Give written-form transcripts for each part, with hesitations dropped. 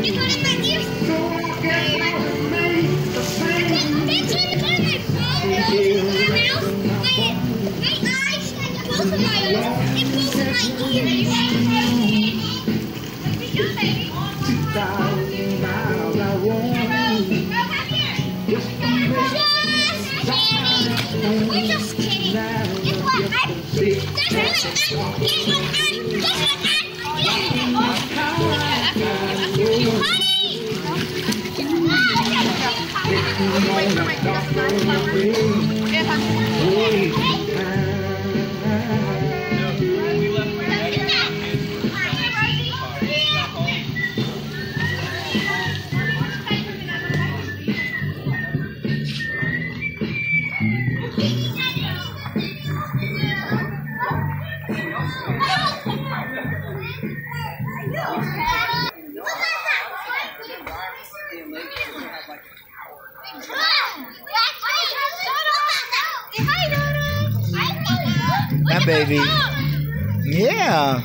We're just kidding. Guess what? That baby. Yeah.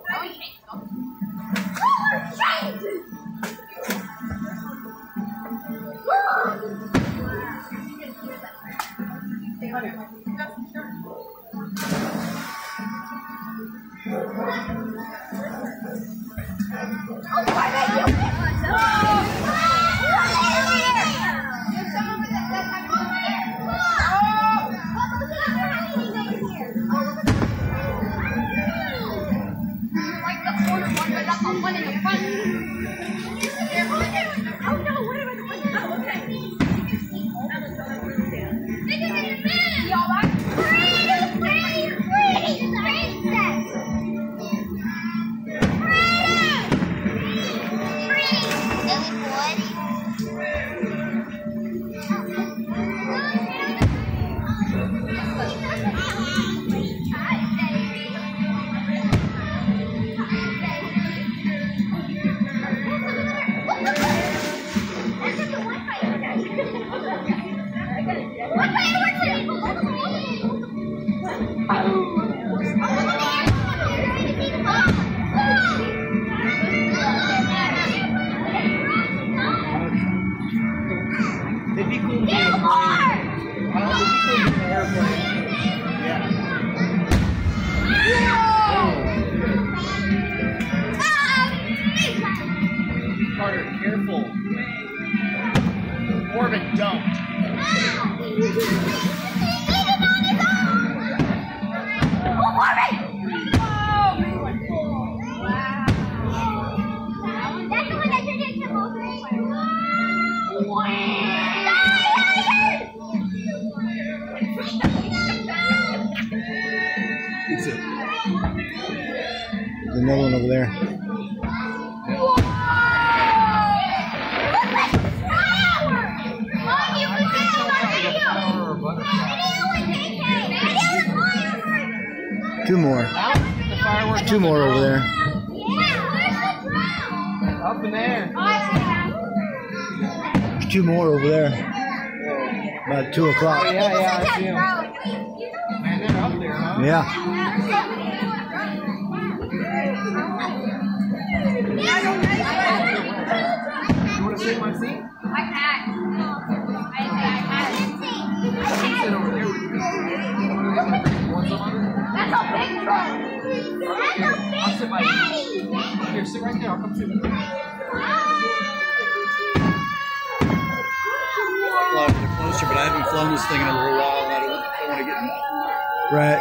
It'd be cool to be in an airplane. Carter, careful. Corbin, don't. There's another one over there. Two more. Two more over there. Up in there. There's two more over there. About 2 o'clock. Yeah, I see them. Man, they're up there, huh? Yeah. You want to sit in my seat? Sit over there. Want some of it? That's a big truck. I'll sit by you. Here, sit right there. I'll come sit with you. Fly closer, but I haven't flown this thing in a little while, and I don't want to get in. Right.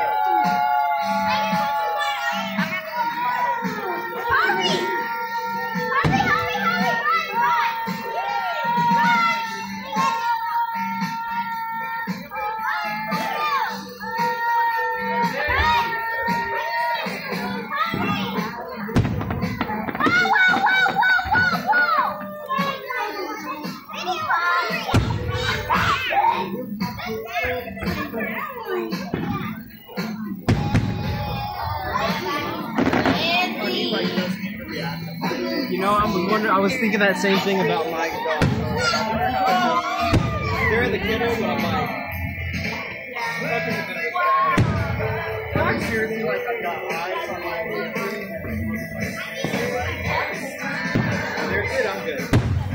You know, I was thinking that same thing about my dog. They're in the kennel, but I'm like, I'm seriously like I've got eyes on my they're good, I'm good.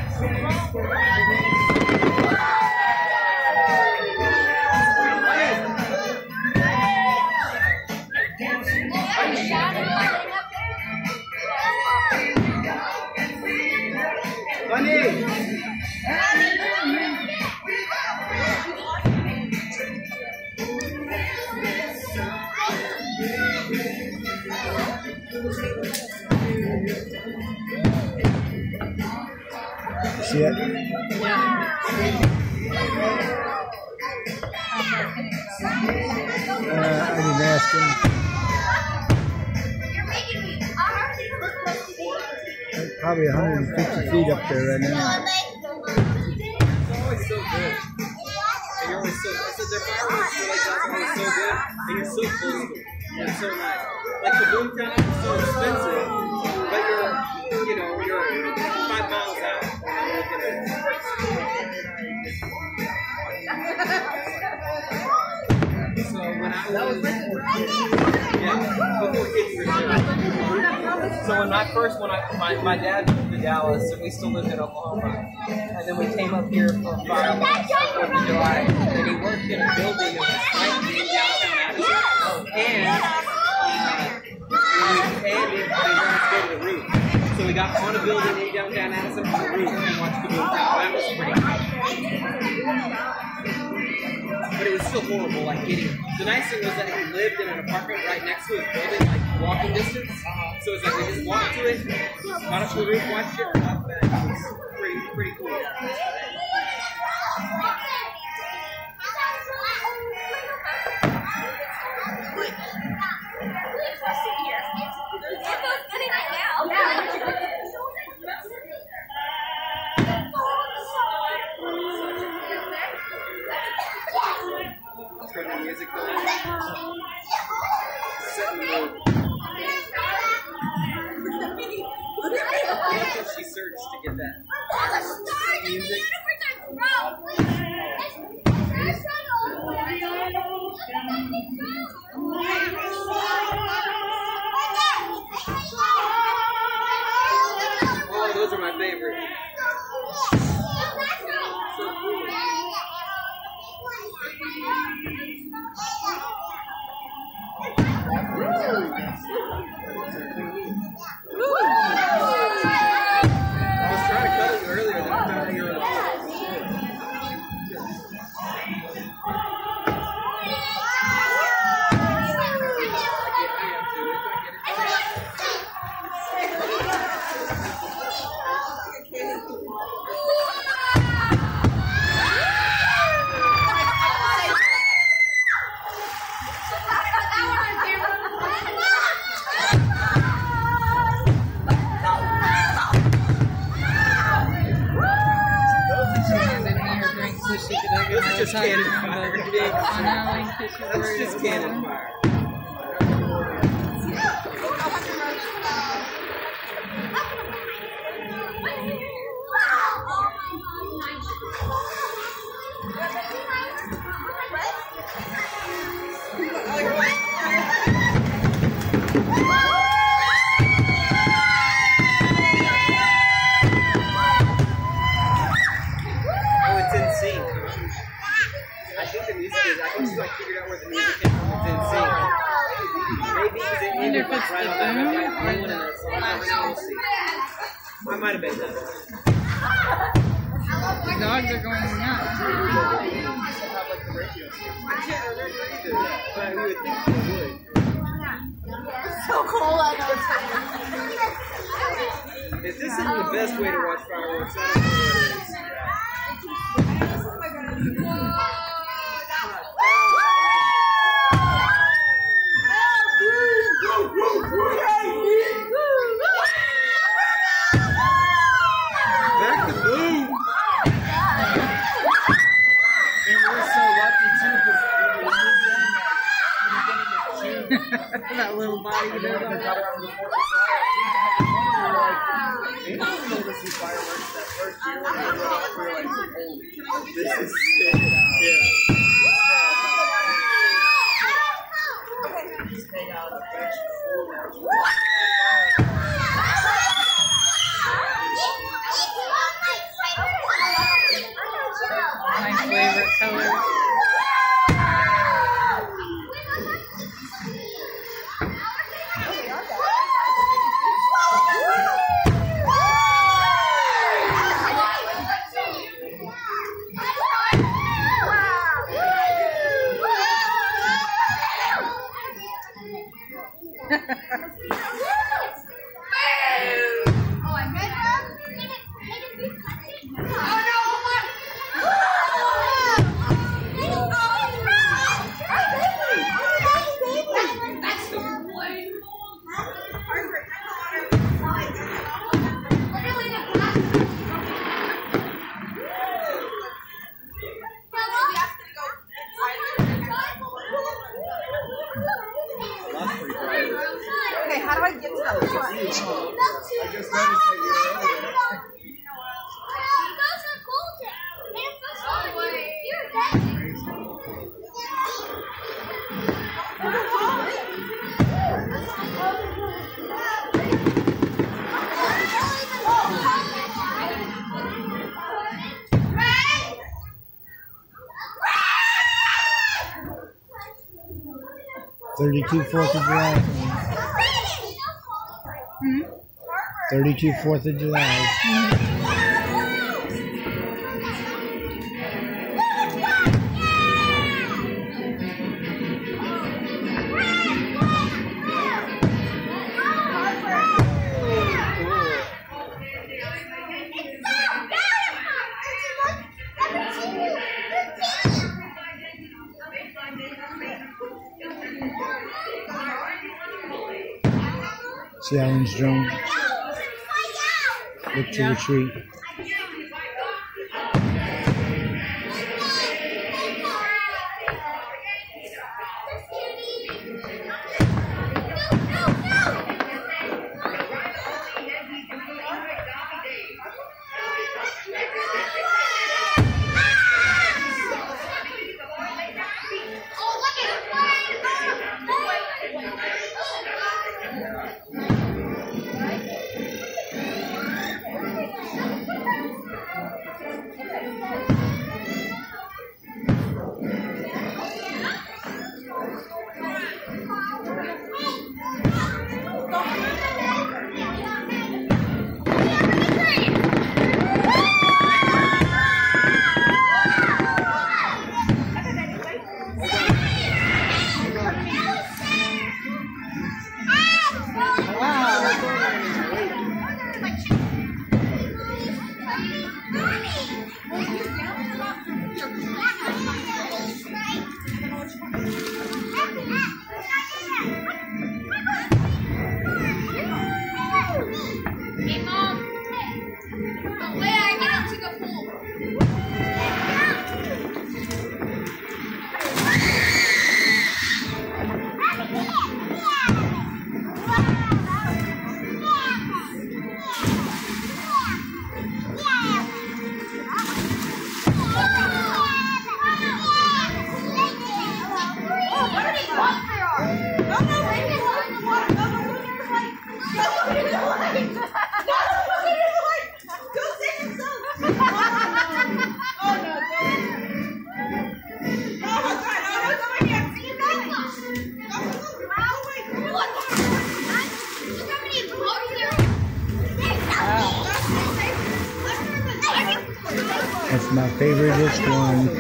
See it? I didn't ask him. Probably 150 feet up there right now. It's always so good. And you're always so, I said their fireworks are like that's always so good, and you're so close to it. And it's so nice. Like the boom count is so expensive, but you're 5 miles out. So when I was, before kids were So when my dad moved to Dallas, and we still lived in Oklahoma, and then we came up here for fireworks on 4th of July, and he worked in a building that was slightly in downtown Madison, and they wanted to go to the roof. So we got on a building in downtown Madison on the roof and watched the boom tower. That was pretty cool. But it was still horrible, like getting. The nice thing was that he lived in an apartment right next to his building, like walking distance. So it's like we just walked to it, got up to the roof, watched it, and walked back. It was pretty cool. Turn the music on. Set the mood. What did she search to get that? Music. Oh, those are my favorite. So cool. I was trying to cut it earlier, then I found out you were in the That's just cannon fire. That's just cannon fire. Oh, it's in sync. I think the music is. I think she like figured out where the music is. It's in sync. Maybe because it ended like right on that red light blue one in that song. We'll see. I might have been that. The dogs are going nuts. I can't remember either, but we would think they would. So cold out there. If this isn't the best way to watch fireworks, I don't know what it is. Back to boom! And we're so lucky too because That little body. we got around the 4th of July. We were like, able to see fireworks that first year when we were like, holy, this is sick. Yeah. Just hang out on the bench before. My favorite color. Okay, how do I get to that? I just noticed that you're over there. $32 4th of July. 32 4th of July. See Alan's drone. Look to retreat. That's my favoriteest one.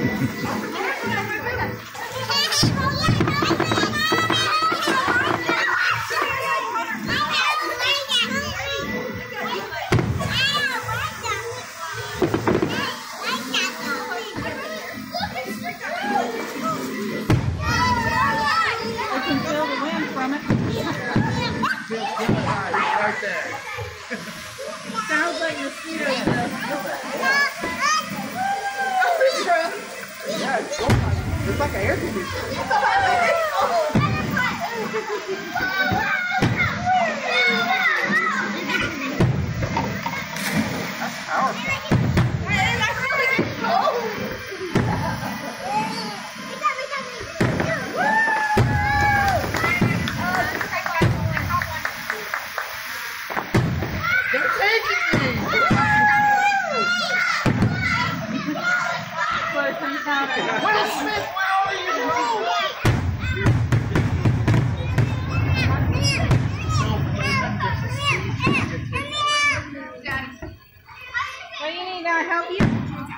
Sounds like mosquitoes. Yeah, it's like an air conditioner. That's powerful. What do you need? I help you?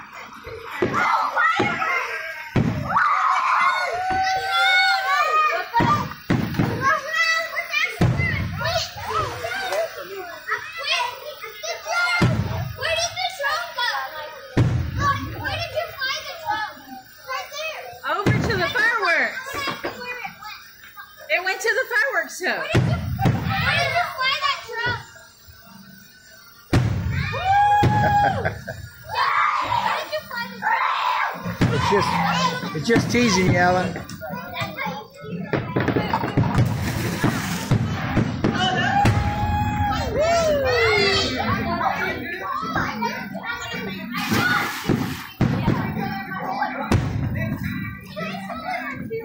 Over to the fireworks. It went to the fireworks show. Where did you fly that drone? Where did you fly the drone? It's just teasing you, Alan.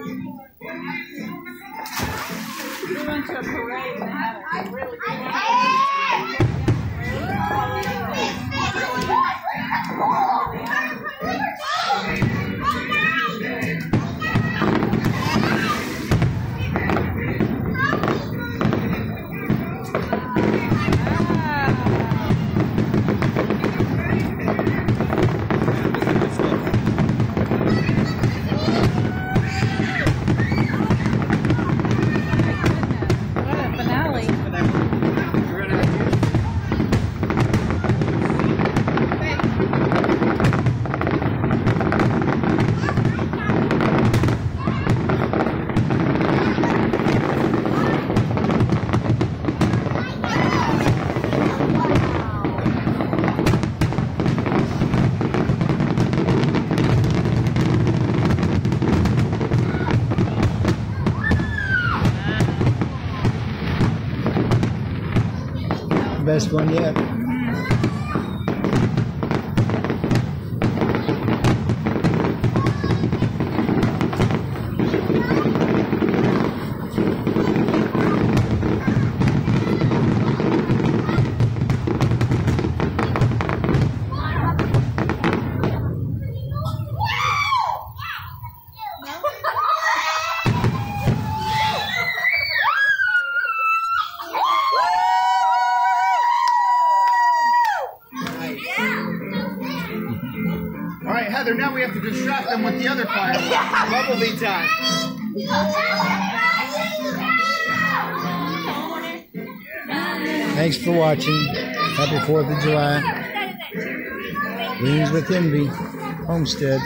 We went to a parade and had a really good one. best one yet. All right, Heather, now we have to distract them with the other fireworks. Bumblebee time. Thanks for watching. Happy 4th of July. Greens with Envy, Homestead.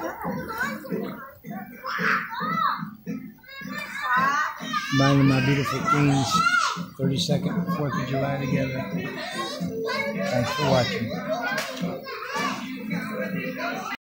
Smiling my beautiful queens. 32nd, 4th of July together. Thanks for watching.